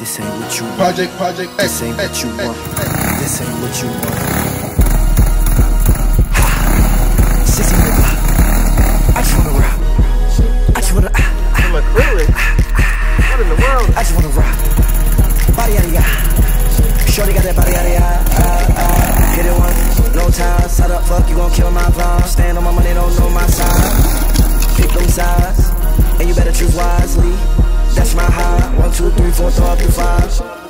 This ain't what you want. Project X. This ain't what you want. This ain't what you want. Sissy nigga, I just wanna rock. I just wanna From Acrylic? What in the world? I just wanna rock. Body yada yada. Shorty got that body yada yada. Hit it once, no ties. How the fuck you gon' kill my vibe? Stand on my money, don't know my side. Pick them sides, and you better choose wisely. That's my high. 1, 2, 3, 4, throw up your 5.